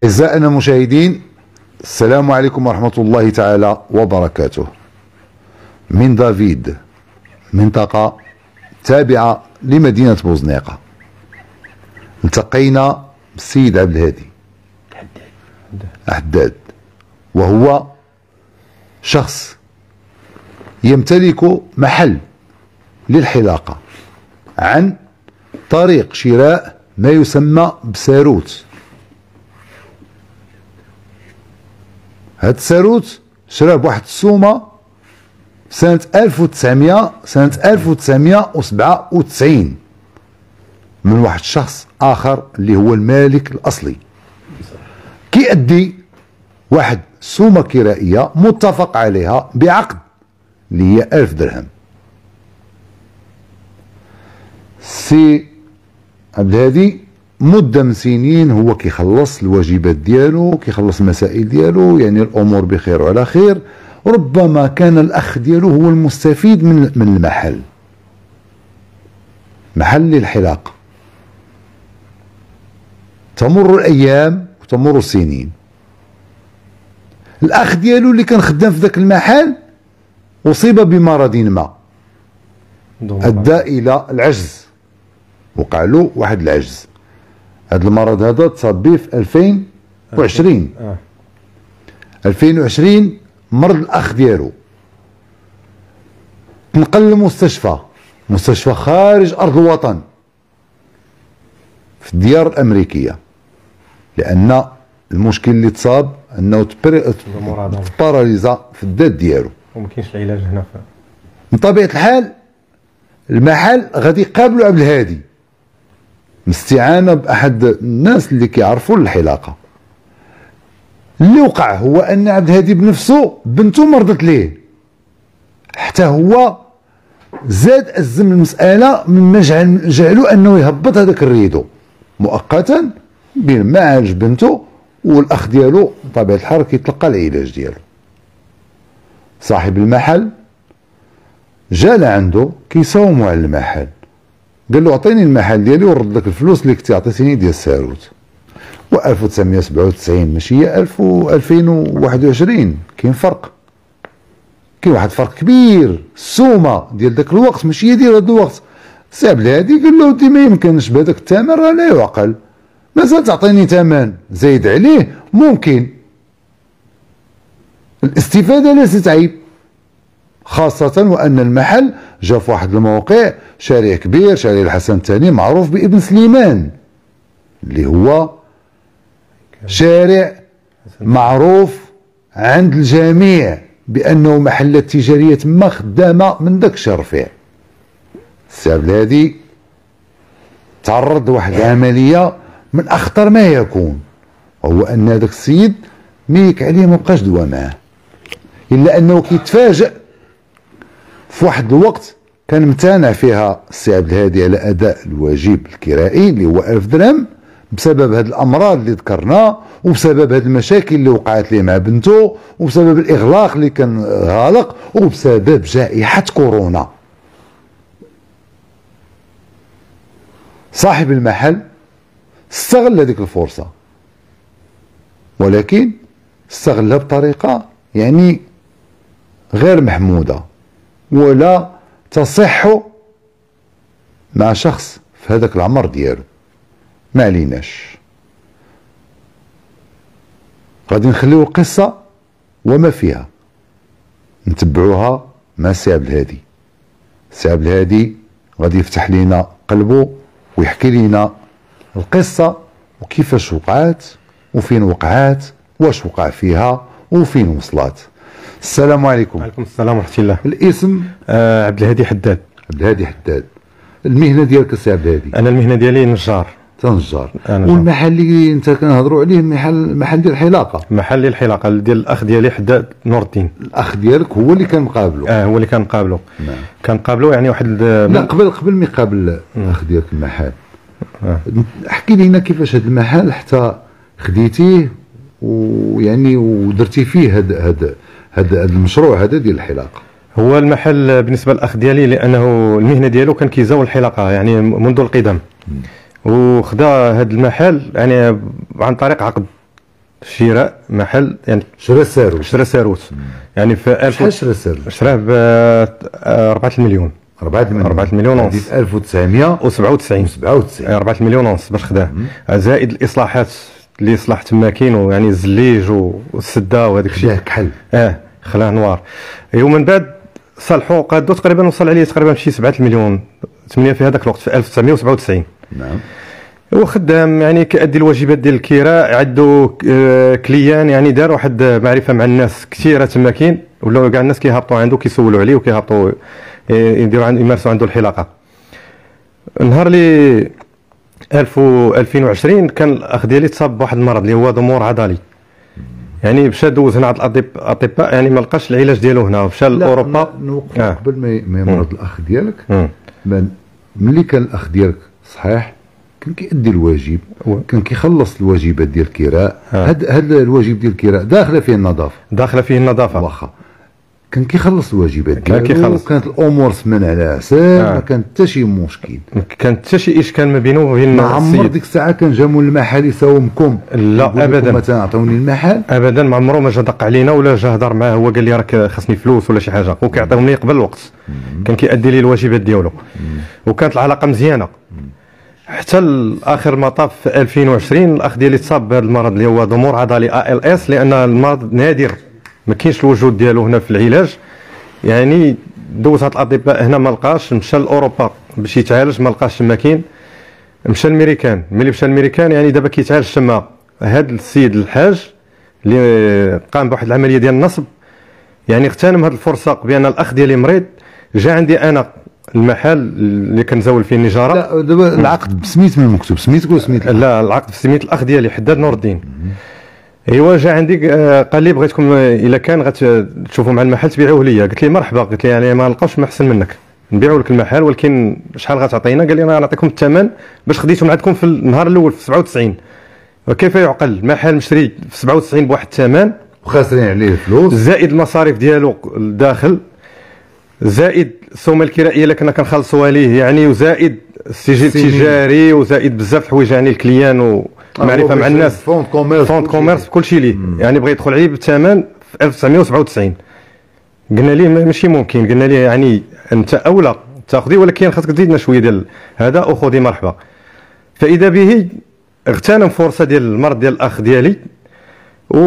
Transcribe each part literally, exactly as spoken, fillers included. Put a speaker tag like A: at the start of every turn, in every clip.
A: أعزائنا المشاهدين، السلام عليكم ورحمة الله تعالى وبركاته. من دافيد، منطقة تابعة لمدينة بوزنيقة، التقينا بالسيد عبد الهادي حداد، وهو شخص يمتلك محل للحلاقة عن طريق شراء ما يسمى بساروت. هاد الساروت شراه بواحد السومة سنة ألف وتسعمية سنة ألف وتسعمية وسبعة وتسعين من واحد الشخص آخر اللي هو المالك الأصلي، كيأدي واحد سومة كرائية متفق عليها بعقد اللي هي ألف درهم. سي عبد الهادي مدة من سنين هو كيخلص الواجبات ديالو، كيخلص المسائل ديالو، يعني الأمور بخير وعلى خير. ربما كان الأخ ديالو هو المستفيد من من المحل، محل للحلاقة. تمر الأيام وتمر السنين، الأخ ديالو اللي كان خدام في ذاك المحل أصيب بمرض ما أدى إلى العجز، وقع له واحد العجز. هذا المرض هذا تصاب به في ألفين وعشرين. ألفين وعشرين مرض الأخ ديالو، تنقل للمستشفى، مستشفى خارج أرض الوطن في الديار الأمريكية، لأن المشكل اللي تصاب أنه تباراليزا في الذات ديالو
B: ومكاينش العلاج هنا.
A: من طبيعة الحال المحل غادي يقابلوا عبد الهادي باستعانة بأحد الناس اللي كيعرفوا الحلاقة. اللي وقع هو أن عبد الهادي بنفسه بنته مرضت ليه، حتى هو زاد أزم المسألة مما جعل جعلوا أنه يهبط هذاك الريدو مؤقتا بين ما عالج بنته، والأخ ديالو بطبيعة الحال كيتلقى العلاج ديالو. صاحب المحل جا لعنده كيساوموا على المحل، قال له عطيني المحل ديالي ونرد لك الفلوس اللي كنتي عطيتيني ديال الساروت. و ألف وتسعمية وسبعة وتسعين ماشي هي ألف و ألفين وواحد وعشرين، كاين فرق، كاين واحد الفرق كبير. السومه ديال ذاك الوقت ماشي هي ديال هذا الوقت. سي عبد الهادي قال له ودي ما يمكنش بهذاك الثمن، راه لا يعقل، مازال تعطيني ثمن زايد عليه، ممكن الاستفاده ليست عيب، خاصة وأن المحل جا في واحد الموقع شارع كبير، شارع الحسن الثاني معروف بابن سليمان، اللي هو شارع معروف عند الجميع بأنه محلات تجارية تما خدامة من داك الشيء رفيع. السي عبد الهادي تعرض لواحد العملية من أخطر ما يكون، وهو أن هذاك السيد ميك عليه مبقاش دوا معاه، إلا أنه كيتفاجأ في واحد الوقت كان امتنع فيها السي عبد الهادي على اداء الواجب الكرائي اللي هو ألف درهم، بسبب هذه الامراض اللي ذكرنا، وبسبب هذه المشاكل اللي وقعت ليه مع بنته، وبسبب الاغلاق اللي كان غالق، وبسبب جائحه كورونا. صاحب المحل استغل هذيك الفرصه، ولكن استغلها بطريقه يعني غير محموده ولا تصح مع شخص في هذاك العمر ديالو. ما عليناش، غادي نخليو القصة وما فيها نتبعوها مع سي عبد الهادي. سي عبد الهادي غادي يفتح لينا قلبه ويحكي لينا القصة وكيفاش وقعات وفين وقعات، واش وقع فيها وفين وصلت. السلام عليكم.
B: وعليكم السلام ورحمة الله.
A: الاسم؟
B: آه عبد الهادي حداد.
A: عبد الهادي حداد. المهنة ديالك السي عبد الهادي؟
B: أنا المهنة ديالي نجار.
A: تنجار. والمحل اللي انت كنهضروا عليه محل محل ديال الحلاقة؟
B: محل ديال الحلاقة ديال الأخ ديالي حداد نور الدين.
A: الأخ ديالك هو اللي كان مقابله؟
B: اه هو اللي كان مقابله.
A: نعم.
B: كان قابله يعني واحد
A: لا قبل قبل ما يقابل الأخ ديالك المحل،
B: آه.
A: احكي لينا كيفاش هذا المحل حتى خديتيه ويعني ودرتي فيه هذا هذا هذا المشروع هذا ديال الحلاقة.
B: هو المحل بالنسبه للاخ ديالي لانه المهنه ديالو كان كيزاول الحلاقه يعني منذ القدم، وخدا هذا المحل يعني عن طريق عقد شراء محل يعني
A: شرا ساروت
B: شرا ساروت يعني في
A: شحال شرا ساروت؟
B: شراه ب أربعة المليون
A: أربعة المليون
B: أربعة المليون ونص
A: ألف وتسعمائة
B: وسبعة وتسعين
A: سبعة وتسعين
B: أربعة المليون ونص باش خداه، زائد الاصلاحات اللي صلاح تماكين ويعني الزليج والسده وهذاك الشيء
A: خلاه كحل
B: اه خلاه نوار. ومن بعد صلحوا قادو تقريبا وصل عليه تقريبا شي سبعة المليون ثمانية في هذاك الوقت في ألف وتسعمائة وسبعة وتسعين.
A: نعم.
B: هو خدام يعني كيأدي الواجبات ديال الكراء، عنده كليان يعني دار واحد معرفه مع الناس كثيره تماكين، ولاو كاع الناس كيهبطوا عنده كيسولوا عليه وكيهبطوا يديروا عنده يمارسوا عنده الحلاقه. نهار اللي ألف وألفين وعشرين كان الاخ ديالي تصاب بواحد المرض اللي هو ضمور عضلي، يعني مشى دوز هنا عند الاطباء يعني ما لقاش العلاج ديالو هنا ومشى لاوروبا.
A: نوقف آه. قبل ما يمرض الاخ ديالك، ملي كان الاخ ديالك صحيح كان كيأدي الواجب، كان كيخلص الواجبات ديال الكراء. هاد هاد الواجب ديال الكراء داخله فيه النظافه،
B: داخله فيه النظافه
A: واخا كان كيخلص الواجبات
B: كان كيخلص،
A: كانت الامور سمن على حساب، ما كان حتى شي مشكل،
B: ما كان حتى شي اشكال ما بينه وبين
A: ما عمر ديك الساعه كان جامو المحل يساومكم؟
B: لا ابدا،
A: ما تعطوني المحل
B: ابدا، ما عمره ما جا دق علينا ولا جا هضر معاه هو قال لي راك خاصني فلوس ولا شي حاجه، وكيعطيهم لي قبل الوقت، كان كيأدي لي الواجبات ديالو وكانت العلاقه مزيانه. حتى لاخر مطاف في ألفين وعشرين الاخ ديالي تصاب بهذا المرض اللي هو ضمور عضلي إيه إل إس، لان المرض نادر ما كاينش الوجود ديالو هنا في العلاج، يعني دوز هاد الاطباء هنا ما لقاش، مشى لاوروبا باش يتعالج ما لقاش تما كاين، مشى للميريكان، ملي مشى للميريكان يعني دابا كيتعالج تما. هذا السيد الحاج اللي قام بواحد العمليه ديال النصب يعني اغتنم هذه الفرصه بان الاخ ديالي مريض، جا عندي انا المحل اللي كنزول فيه النجاره.
A: لا دابا العقد بسميت من مكتوب سميتك ولا سميت؟
B: لا العقد بسميت الاخ ديالي حداد نور الدين. ايوا جا عندي قال لي بغيتكم الا كان غتشوفوا مع المحل تبيعوه ليا، قلت لي مرحبا، قلت لي يعني ما نلقاوش ما احسن منك نبيعوا لك المحل، ولكن شحال غتعطينا؟ قال لي انا نعطيكم الثمن باش خديته من عندكم في النهار الاول في سبعة وتسعين. وكيف يعقل محل مشري في سبعة وتسعين بواحد الثمن
A: وخاسرين عليه الفلوس،
B: زائد المصاريف ديالو الداخل، زائد السومه الكرائيه اللي كنا كنخلصوا عليه يعني، وزائد السجل التجاري، وزائد بزاف الحوايج يعني الكليان ومعرفه مع الناس،
A: فوند كوميرس
B: فوند كوميرس كل شيء ليه يعني بغى يدخل عليه بالثمن في ألف وتسعمائة وسبعة وتسعين. قلنا ليه ماشي ممكن، قلنا ليه يعني انت اولى تاخذي ولكن خاصك تزيدنا شويه ديال هذا وخذي مرحبا. فاذا به اغتنم فرصه ديال المرض ديال الاخ ديالي و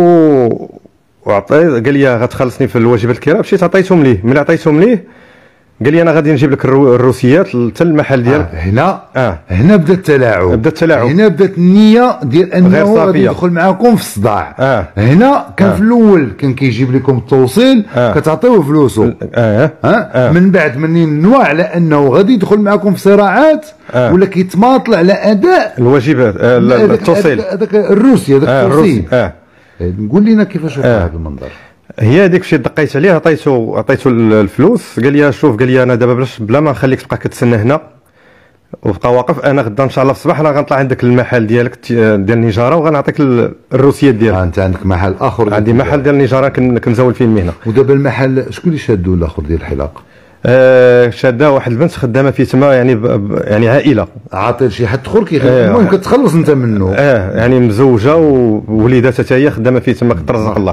B: وعطي قال لي غتخلصني في الواجبات الكراء، مشيت عطيتهم ليه، ملي عطيتهم ليه قال لي انا غادي نجيب لك الروسيات حتى المحل ديالك.
A: آه هنا
B: آه.
A: هنا بدا التلاعب،
B: بدا التلاعب،
A: هنا بدات النيه ديال انه غادي يدخل معاكم في الصداع.
B: آه.
A: هنا كان
B: آه.
A: في الاول كان كيجيب لكم التوصيل، آه. كتعطيوه فلوسه،
B: آه.
A: آه.
B: آه.
A: من بعد منين نوع على انه غادي يدخل معاكم في صراعات، آه. ولا كيتماطل على اداء
B: الواجبات آه. التوصيل
A: هذاك الروسي هذاك
B: آه.
A: التوصيل.
B: آه.
A: نقول لنا كيفاش وقع هذا المنظر.
B: هي هذيك الشيء دقيت عليه، عطيته عطيته الفلوس، قال لي شوف، قال لي انا دابا بلاش بلا ما نخليك تبقى كتسنى هنا وبقى واقف، انا غدا ان شاء الله في الصباح راه غنطلع عندك المحل ديالك ديال النجاره وغنعطيك الروسيات ديالك.
A: آه انت عندك محل اخر؟
B: عندي محل ديال النجاره كنزول فيه المهنه.
A: ودابا المحل شكون اللي شادو الاخر ديال الحلاقه؟
B: آه شاده واحد البنت خدامه فيه تما يعني يعني عائله،
A: عاطي شي حد اخر كيخدم، المهم آه كتخلص انت منه.
B: اه يعني مزوجه ووليداتها حتى هي خدامه فيه تما كترزق الله.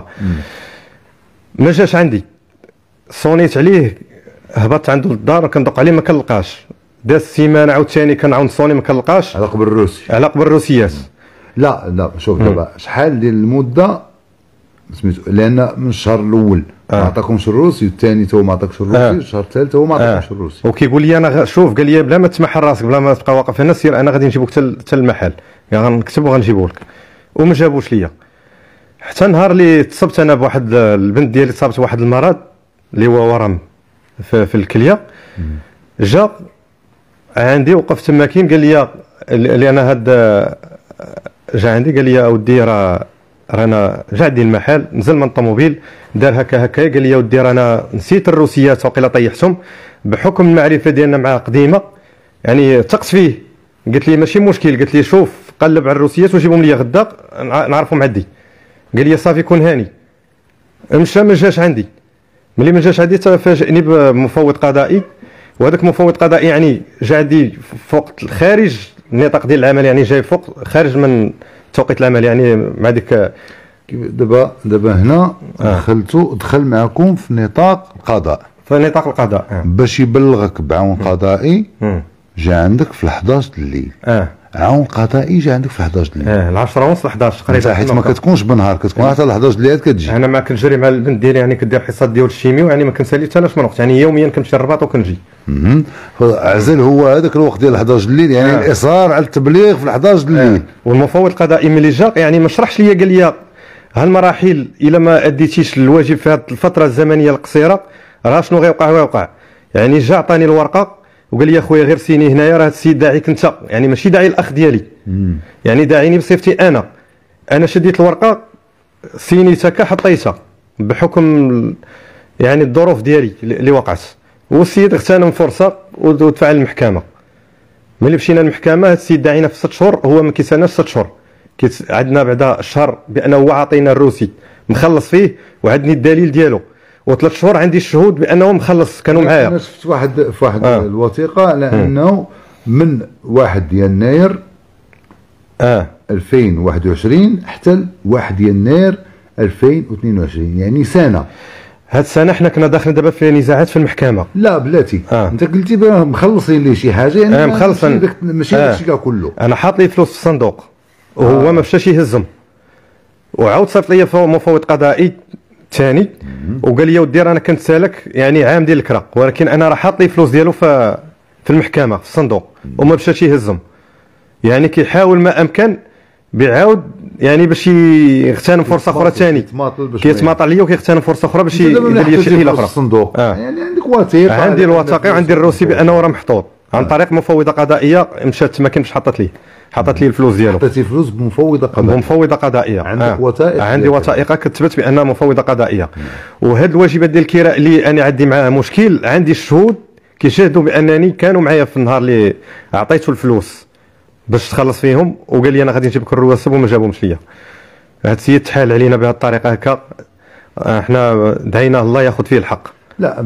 B: ما جاش عندي، صونيت عليه، هبطت عنده للدار كندق عليه ما كنلقاش، داز السيمانه عاوتاني كنعاود صوني ما كنلقاش،
A: على قبل الروسي،
B: على قبل الروسيات.
A: لا لا شوف دابا شحال ديال المده سميتو، لان من الشهر الاول ما عطاكمش الروسي، والثاني تو ما عطاكش الروسي، آه. الشهر الثالث هو ما عطاكش
B: آه.
A: الروسي.
B: وكيقول لي انا شوف، قال لي بلا ما تمحل راسك، بلا ما تبقى واقف هنا، سير انا غادي نجيبوك حتى المحل، يعني غنكتب وغنجيبو لك، وما جابوش ليا. حتى نهار اللي تصبت انا بواحد البنت ديالي تصابت بواحد المرض اللي هو ورم في, في الكليه، جا عندي وقفت تما كاين، قال لي اللي انا هاد جا عندي قال لي اودي راه رانا جا عندي المحل، نزل من الطوموبيل دار هكا هكا، قال لي اودي رانا نسيت الروسيات وقيلا طيحتهم بحكم المعرفه ديالنا معاه قديمه، يعني ثقت فيه. قلت لي ماشي مشكل، قلت لي شوف قلب على الروسيات وجيبهم لي غدا نعرفهم عندي. قال لي صافي كون هاني. مشى ما جاش عندي، ملي ما جاش عندي تفاجئني بمفوض قضائي، وهذاك مفوض قضائي يعني جا عندي فوق خارج النطاق ديال العمل، يعني جاي فوق خارج من توقيت العمل، يعني مع ديك
A: دابا دابا هنا
B: آه.
A: دخلتو دخل معكم في نطاق القضاء،
B: في نطاق القضاء. آه.
A: باش يبلغك بعون قضائي
B: مم.
A: جا عندك في الحداش د الليل،
B: اه
A: عون قضائي جا عندك في الحداش د الليل.
B: اه العشرة ونص ل حداش تقريبا،
A: حيت ما كتكونش بالنهار، كتكون حتى ل الحداش د الليل كتجي.
B: انا ما كنجري مع البنت ديالي، يعني كدير حصات ديال الشيمي، يعني ما كنسالي حتى لاش من وقت، يعني يوميا كنمشي للرباط وكنجي.
A: اها عزل هو هذاك الوقت ديال الحداش د الليل، يعني
B: آه.
A: الاصرار على التبليغ في الحداش د الليل.
B: آه. والمفوض القضائي ملي جا يعني ما شرحش ليا، قال لي هالمراحل الا ما اديتيش الواجب في هذه الفتره الزمنيه القصيره راه شنو غيوقع غيوقع. يعني جا عطاني الورقه وقال لي اخويا غير سيني هنايا، راه هذا السيد داعيك انت، يعني ماشي داعي الاخ ديالي،
A: مم.
B: يعني داعيني بصفتي انا. انا شديت الورقه سينيتها حطيتها بحكم يعني الظروف ديالي اللي وقعت، والسيد اغتنم فرصه ودفع للمحكمه. ملي مشينا للمحكمه، هذا السيد داعينا في ست شهور، هو ما كيسالناش ست شهور، عندنا بعدا الشهر بانه هو عاطينا الروسي مخلص فيه وعندني الدليل ديالو، وثلاث شهور عندي الشهود بانه مخلص كانوا معايا.
A: انا شفت واحد في واحد
B: آه.
A: الوثيقه على انه من واحد يناير
B: اه
A: ألفين وواحد وعشرين حتى واحد يناير ألفين واثنين وعشرين، يعني سنه.
B: هاد السنه حنا كنا داخلين دابا في نزاعات في المحكمه.
A: لا بلاتي
B: آه.
A: انت قلتي باه مخلصين لي شي حاجه، يعني
B: آه مخلصين،
A: ماشي ماشي
B: آه.
A: داكشي كاع كله.
B: انا حاط لي فلوس في الصندوق وهو
A: آه.
B: ما مشاش يهزهم، وعاود صيفط لي مفوض قضائي ثاني وقال لي ودي انا كنت سالك يعني عام ديال الكرا، ولكن انا راه حاط لي فلوس ديالو في في المحكمه في الصندوق وما مشاش يهزهم. يعني كيحاول ما امكن بيعاود يعني باش يغتنم فرصه اخرى ثاني، كيتماطل عليا وكيغتنم فرصه اخرى باش يدير لي شي حيله اخرى.
A: الصندوق
B: آه.
A: يعني عندك وثيقه،
B: عندي الوثائق وعندي الروسي بانه راه محطوط عن طريق مفوضه قضائيه، مشات ما كنتش حطت لي حطت لي الفلوس ديالو،
A: حطيتي فلوس بمفوضه قضائيه
B: بمفوضه قضائيه.
A: عندك
B: آه.
A: وثائق؟
B: عندي وثائق كتبت بانها مفوضه قضائيه. وهاد الواجبات ديال الكراء اللي انا عندي معاه مشكل، عندي الشهود كيشهدوا بانني كانوا معايا في النهار اللي عطيته الفلوس باش تخلص فيهم، وقال لي انا غادي نجيب لك الرواسب وما جابهمش ليا. هاد السيد تحال علينا بهذه الطريقه هكا، احنا دعينا الله ياخذ فيه الحق.
A: لا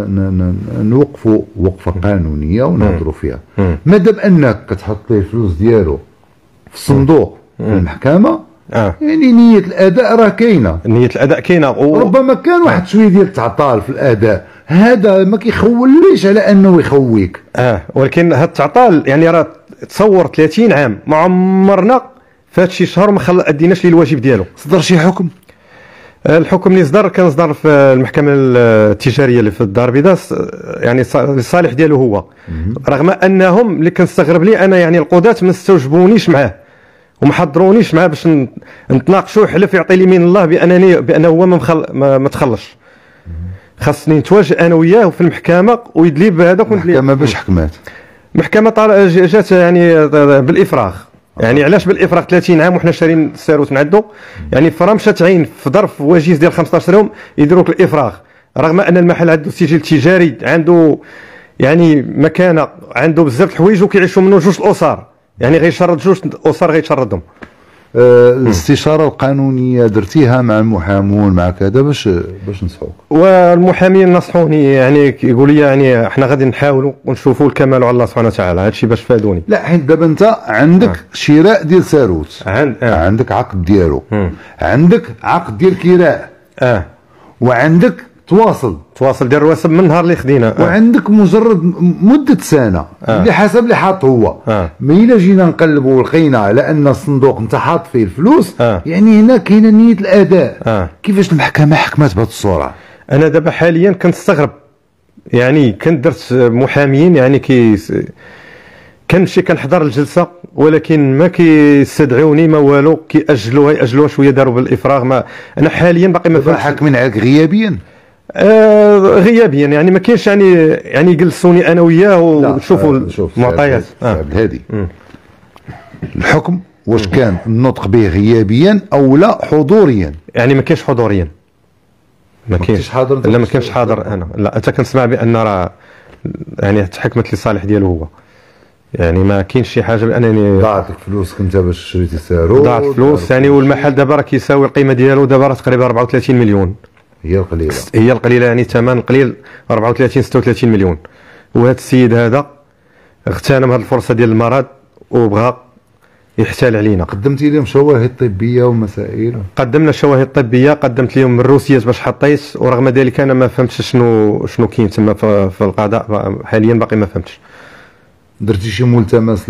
A: نوقفوا وقفه قانونيه ونهضروا فيها. مادام انك كتحط ليه الفلوس ديالو في الصندوق في المحكمه،
B: آه.
A: يعني نيه الاداء راه كاينه،
B: نيه الاداء كاينه و...
A: ربما كان واحد شويه ديال التعطال في الاداء، هذا ما كيخوليش على انه يخويك.
B: اه ولكن هاد التعطال يعني راه تصور ثلاثين عام ما عمرنا فات شي شهر ما خل... اديناش ليه الواجب ديالو.
A: صدر شي حكم؟
B: الحكم اللي صدر كان صدر في المحكمه التجاريه اللي في الدار البيضاء، يعني للصالح ديالو هو، رغم انهم اللي كنستغرب لي انا يعني القضاة ما استوجبونيش معاه وما حضرونيش معاه باش نتناقشوا، حلف يعطي لي من الله بانني بانه هو ما, مخل... ما, ما تخلصش. خاصني نتواجد انا وياه في المحكمه ويدلي بهذا. كنت
A: المحكمه باش حكمات؟
B: المحكمه طال... جات يعني بالافراغ. يعني علاش بالافراغ ثلاثين عام وحنا شارين الساروت من عنده، يعني فرا مشات عين في ظرف وجيز ديال خمسطاش يوم يديروا لك الافراغ، رغم ان المحل عنده سجل تجاري، عنده يعني مكانه، عنده بزاف الحوايج وكيعيشوا منه جوج الاسر، يعني غيشرد جوج اسر غيشردهم.
A: أه الاستشاره القانونيه درتيها مع المحامون مع كذا باش باش نصحوك؟
B: والمحامين نصحوني، يعني كيقول لي يعني احنا غادي نحاولوا ونشوفوا الكمال على الله سبحانه وتعالى، هذا الشيء باش فادوني.
A: لا حيت دابا انت عندك آه. شراء ديال ساروت،
B: عند آه.
A: عندك عقد ديالو،
B: مم.
A: عندك عقد ديال كراء،
B: اه
A: وعندك تواصل
B: تواصل ديال الرواسب من النهار اللي خدينا، آه.
A: وعندك مجرد مده سنه
B: آه.
A: اللي حسب اللي حاط هو.
B: آه.
A: مي الا جينا نقلبوا ولقينا على ان الصندوق انت حاط فيه الفلوس،
B: آه.
A: يعني هنا كاينه نيه الاداء.
B: آه.
A: كيفاش المحكمه حكمت بهذه الصوره؟
B: انا دابا حاليا كنستغرب، يعني كنت درت محاميين يعني كي كنمشي كنحضر الجلسه ولكن ما كيستدعوني ما والو، كيأجلوها يأجلوها شويه، داروا بالافراغ. ما انا حاليا باقي ما فهمتش.
A: حاكمين عليك غيابيا؟
B: آه غيابيا، يعني ما كاينش يعني يعني يجلسوني انا وياه ونشوفوا المعطيات.
A: آه. هذه الحكم واش كان النطق به غيابيا او لا حضوريا؟
B: يعني ما كاينش حضوريا، ما كاينش
A: حاضر.
B: لا ما كاينش حاضر انا، لا انت كنسمع بان راه يعني تحكمت لصالح ديالو هو، يعني ما كاينش شي حاجه بانني
A: ضاعت لك فلوسك انت باش شريتي سارو،
B: ضاعت فلوس يعني. والمحل دابا راه كيساوي القيمه ديالو دابا راه تقريبا أربعة وثلاثين مليون،
A: هي القليله
B: هي القليله، يعني ثمن قليل أربعة وثلاثين ستة وثلاثين مليون. وهذا السيد هذا اغتنم هذه الفرصه ديال المرض وبغى يحتال علينا.
A: قدمتي لهم شواهد طبيه ومسائل؟
B: قدمنا شواهد طبيه، قدمت لهم الروسيات باش حطيت، ورغم ذلك انا ما فهمتش شنو شنو كاين تما في, في القضاء حاليا، باقي ما فهمتش.
A: درتي شي ملتمس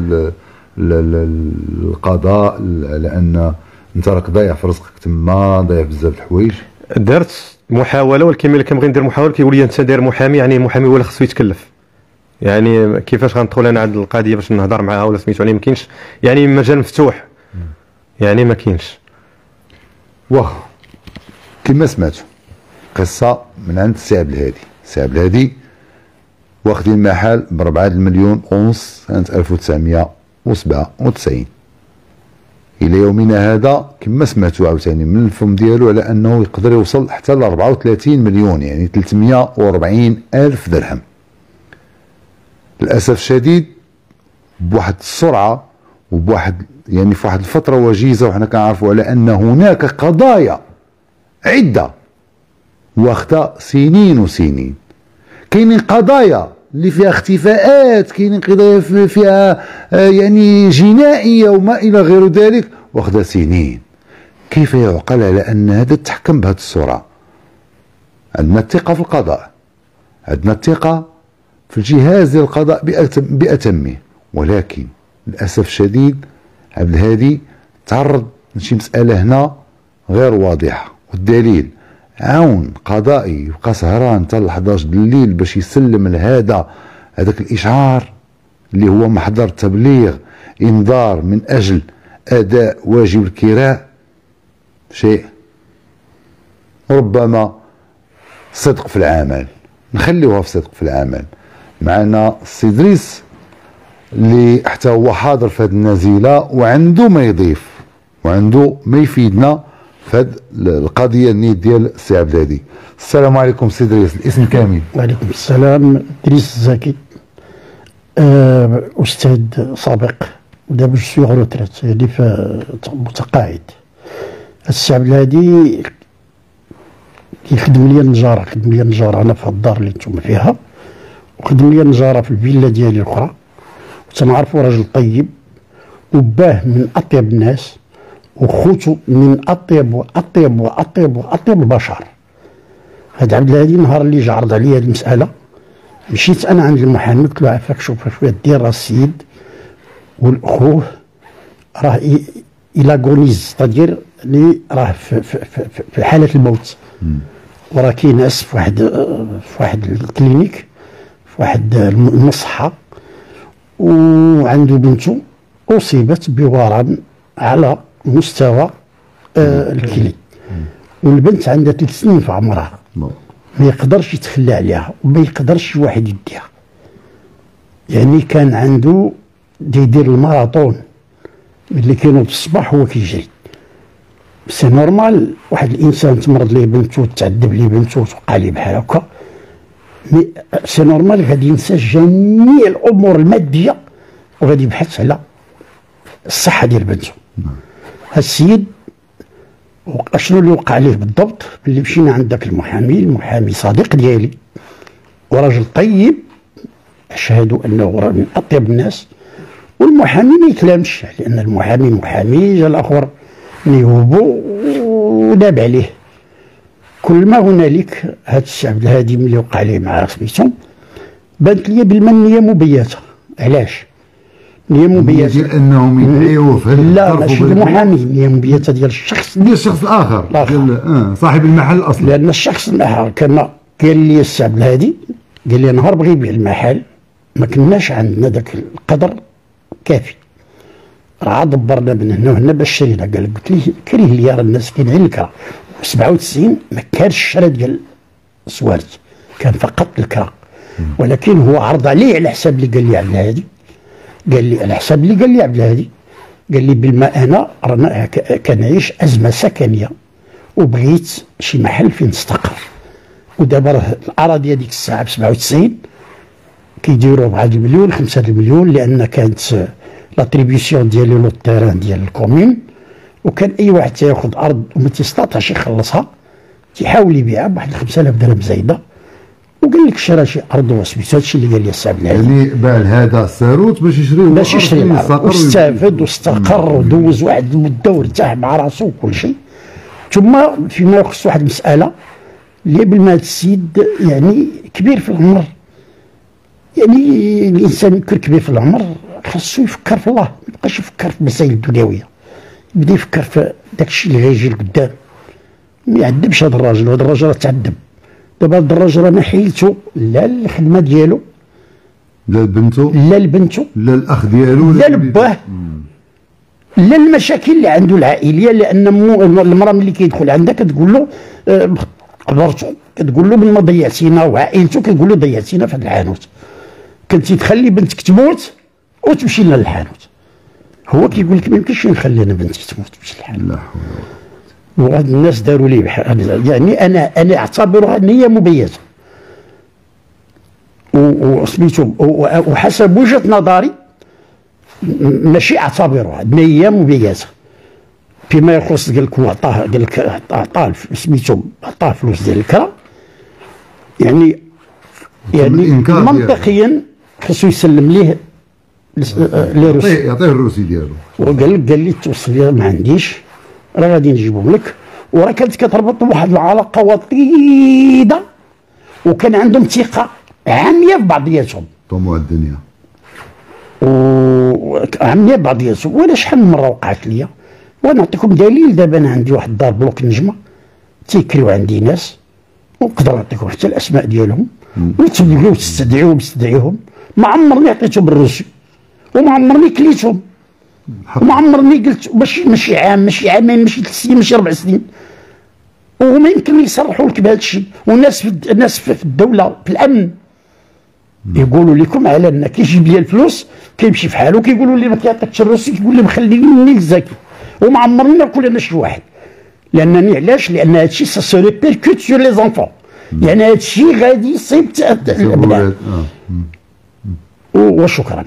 A: للقضاء على ان انت راك ضايع في رزقك تما، ضايع بزاف د الحوايج؟
B: درت محاوله، ولكن ملي كنبغي ندير محاوله كيقول لي انت داير محامي، يعني المحامي هو اللي خصو يتكلف. يعني كيفاش غندخل انا عند القضيه باش نهضر معاها ولا سميتو؟ يعني ما كاينش، يعني مجال مفتوح، يعني ما كاينش.
A: واه كما سمعتوا قصه من عند السي عبد الهادي. السي عبد الهادي واخدين المحل ب أربعة المليون ونص سنه ألف وتسعمائة وسبعة وتسعين. الى يومنا هذا كما سمعتوا عاوتاني من الفم ديالو على انه يقدر يوصل حتى ل أربعة وثلاثين مليون، يعني ثلاثمائة وأربعين الف درهم. للاسف الشديد بواحد السرعه وبواحد يعني في واحد الفتره وجيزه، وحنا كنعرفوا على ان هناك قضايا عده واخده سنين وسنين. كاينين قضايا اللي فيها اختفاءات، كاينين قضايا فيها يعني جنائيه وما الى غير ذلك واخده سنين. كيف يعقل على ان هذا تحكم بهذه السرعه؟ عندنا الثقه في القضاء، عندنا الثقه في الجهاز ديال القضاء بأتمه، ولكن للاسف الشديد عبد الهادي تعرض لشي مساله هنا غير واضحه. والدليل عون قضائي يبقى سهران حتى ل حداش د الليل باش يسلم لهذا هذاك الاشعار اللي هو محضر تبليغ انذار من اجل اداء واجب الكراء. شيء ربما صدق في العمل، نخليوها في صدق في العمل. معنا السي دريس اللي حتى هو حاضر في هذه النزيله وعنده ما يضيف وعنده ما يفيدنا في هذه القضيه النيت ديال السي عبد الهادي. السلام عليكم سي دريس، الاسم كامل؟
C: وعليكم السلام. دريس الزكي، أه استاذ سابق ودابا جو سوي روتريت، يعني متقاعد. السي عبد الهادي كيخدم ليا النجاره، خدم ليا النجاره انا في هاد الدار اللي نتوما فيها، وخدم ليا النجاره في الفيلا ديالي الاخرى، وتنعرفو راجل طيب وباه من اطيب الناس، وخوتو من اطيب واطيب واطيب واطيب البشر. هاد عبد الهادي النهار اللي جا عرض عليا هاد المساله، مشيت انا عند المحامي قلت له عافاك شوف شويه دير راه السيد والاخوه راه الى غونيز، تدير اللي راه في, في, في, في حاله الموت، وراه كينعس في واحد في واحد الكلينيك في واحد المصحه، وعنده بنته اصيبت بورم على مستوى آه الكلي، والبنت عندها ثلاث سنين في عمرها، ما يقدرش يتخلى عليها وما يقدرش واحد يديها. يعني كان عنده يدير الماراطون ملي كانوا في الصباح هو كيجري. سي نورمال واحد الانسان تمرض ليه بنته وتعذب ليه بنته وتوقع ليه بحال هكا، مي سي نورمال غادي ينسى جميع الامور الماديه وغادي يبحث على الصحه ديال بنته. هاد السيد شنو اللي وقع ليه بالضبط؟ ملي مشينا عند داك المحامي، المحامي صديق ديالي وراجل طيب، اشهد انه من اطيب الناس، والمحامي ما يكلمش لان المحامي محامي، جا الاخر نيوبو وداب عليه. كل ما هنالك هاد السي عبد الهادي ملي وقع ليه مع سميتو بانت لي بالمنيه مبيته. علاش؟ نية مبيته
A: ديال انهم يدعيوه في هذا
C: لا ماشي المحامي، نية مبيته ديال الشخص
A: ديال الشخص الاخر ديال اه صاحب المحل اصلا.
C: لان الشخص الاخر كما قال لي السي عبد الهادي، قال لي نهار بغى يبيع المحل ما كناش عندنا ذاك القدر كافي، راه دبرنا من هنا وهنا باش شرينا. قال قلت ليه كريه لي راه الناس كاين غير الكرا، سبعة وتسعين ما كانش الشراء ديال السوارت، كان فقط الكرا. ولكن هو عرض عليه على حساب اللي قال لي عبد الهادي، قال لي على حساب اللي قال لي عبد الهادي، قال لي بالما انا رانا كنعيش ازمه سكنيه وبغيت شي محل فين نستقر. ودابا راه الاراضي هذيك الساعه ب سبعة وتسعين كيديروا أربعة المليون خمسة المليون، لان كانت لاتريبيسيون ديالي لو تيران ديال الكومين، وكان اي واحد تياخذ ارض وما تيستطعش يخلصها تيحاول يبيعها بواحد خمسة آلاف درهم زايده، وقال لك شرا شي ارض وسميتو هادشي اللي قال لي السي عبد العزيز.
A: يعني بان هذا الساروت باش يشري
C: باش يشري الارض واستافد واستقر ودوز واحد المده وارتاح مع راسو وكل شيء. ثم فيما يخص واحد المساله اللي بالما هذا السيد يعني كبير في العمر، يعني الانسان يكون كبير في العمر خاصو يفكر في الله، ما يبقاش يفكر في المسائل الدنيويه، يبدا يفكر في داك الشيء اللي غيجي لقدام. ما يعذبش هذا الراجل، وهذا الراجل راه تعذب. دابا هذا الراجل انا حيلتو لا الخدمه ديالو،
A: لا لبنتو،
C: لا لبنتو،
A: لا الاخ ديالو،
C: لا لباه، لا المشاكل اللي عنده العائليه. لان المراه ملي كيدخل عندها كتقول له قبرتو، كتقول له من ما ضيعتينا، وعائلته كتقول له ضيعتينا في هذا الحانوت، كنتي تخلي بنتك تموت وتمشي لنا للحانوت. هو كيقول لك ما يمكنش نخلي انا بنتي تموت تمشي للحانوت.
A: لا حول ولا قوة.
C: وهاد الناس داروا لي بحال، يعني انا انا اعتبرها ان هي مبيته وسميتو، وحسب وجهه نظري ماشي اعتبرها ان هي مبيته. فيما يخص قال لك عطاه، قال لك عطاه سميتو عطاه فلوس ديال الكرا، يعني يعني منطقيا خصو يسلم ليه لي روسي،
A: يعطيه الروسي ديالو.
C: وقال لك قال لي التوصيه ما عنديش، راه غادي نجيبهم لك. وراه كانت كتربط بواحد العلاقه وطيده، وكان عندهم ثقه عاميه في بعضياتهم،
A: طموع الدنيا
C: وعاميه في بعضياتهم. وانا شحال من مره وقعت ليا، ونعطيكم دليل. دابا انا عندي واحد الدار بلوك النجمه تيكريو عندي ناس، ونقدر نعطيكم حتى الاسماء ديالهم وتبغيو تستدعيو تستدعيهم. ما عمرني عطيتهم بالروسي، وما عمرني كليتهم، وما عمرني قلت ماشي ماشي عام ماشي عامين ماشي ثلاث سنين ماشي اربع سنين، وما يمكن يصرحوا لك بهذا الشيء. والناس في الناس في الدوله في الامن يقولوا لكم على ان كيجيب لي الفلوس كيمشي في حاله، كيقولوا لي ما كيعطيكش الروسي، كيقول لي مخليني الزكي، وما عمرني ناكل انا شي واحد. لانني علاش؟ لان هذا الشيء سا سو ريبيركوت سور لي زونفون، يعني هذا الشيء غادي يصيب الابناء. وشكرا.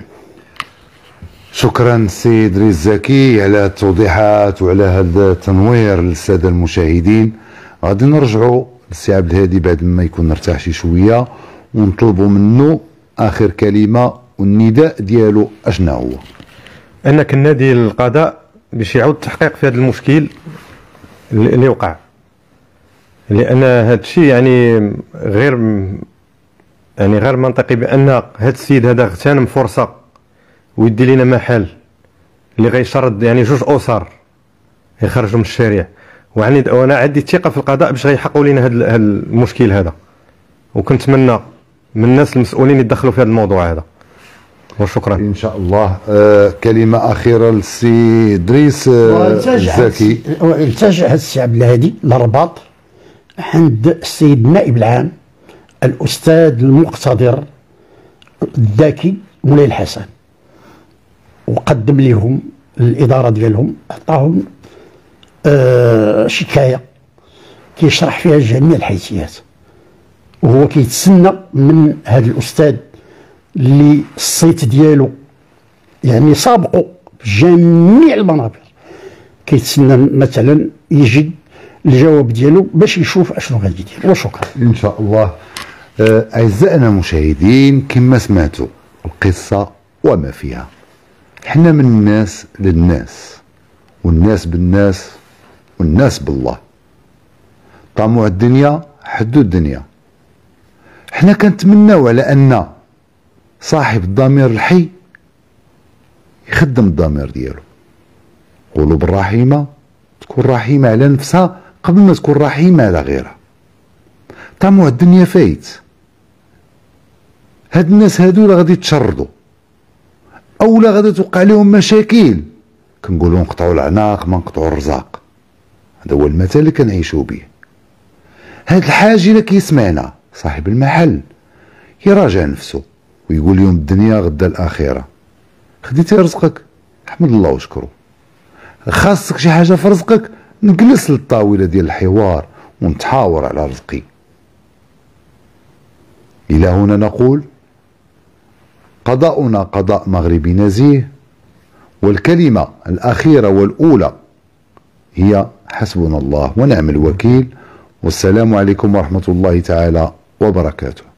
A: شكرا سي ادريس زكي على التوضيحات وعلى هذا التنوير للساده المشاهدين. غادي نرجعوا للسي عبد الهادي بعد ما يكون ارتاح شي شويه، ونطلبوا منه اخر كلمه والنداء ديالو اشنا هو.
B: انا كنادي للقضاء باش يعود التحقيق في هذا المشكل اللي وقع، لان هذا الشيء يعني غير يعني غير منطقي بان هذا السيد هذا اغتنم فرصه ويدي لنا محل اللي غيشرد يعني جوج اسر يخرجوا من الشارع. وعني وانا عندي الثقه في القضاء باش غيحققوا لنا هذا المشكل هذا، وكنتمنى من الناس المسؤولين يدخلوا في هذا الموضوع هذا. وشكرا
A: ان شاء الله. آه كلمه اخيره للسي ادريس آه زكي.
C: التجا هذا السي عبد الهادي للرباط عند السيد النائب العام الاستاذ المقتدر الذكي مولاي الحسن، وقدم لهم الاداره ديالهم، عطاهم آه شكايه كيشرح فيها جميع الحيثيات، وهو كيتسنى من هذا الاستاذ اللي الصيت ديالو يعني سابقوا في جميع المنابر، كيتسنى مثلا يجي الجواب ديالو باش يشوف اشنو غادي يدير. وشكرا.
A: ان شاء الله. آه اعزائنا المشاهدين، كما سمعتوا القصه وما فيها، حنا من الناس للناس، والناس بالناس، والناس بالله. طموع الدنيا حدو الدنيا. حنا كنتمناو على ان صاحب الضمير الحي يخدم الضمير ديالو. قلوب الرحيمه تكون رحيمه على نفسها قبل ما تكون رحيمه على غيرها. طموع الدنيا فايت. هاد الناس هادو لا غادي يتشردوا او لا غادي توقع لهم مشاكل، كنقولوا نقطعوا العناق ما نقطعوا الرزاق. هذا هو المثل اللي كنعيشوا به. هاد الحاج الا كيسمعنا صاحب المحل يراجع نفسه ويقول يوم الدنيا غدا الاخره. خديتي رزقك احمد الله وشكره. خاصك شي حاجه في رزقك نجلس للطاوله ديال الحوار ونتحاور على رزقي. الى هنا نقول قضاؤنا قضاء مغربي نزيه، والكلمه الاخيره والاولى هي حسبنا الله ونعم الوكيل. والسلام عليكم ورحمه الله تعالى وبركاته.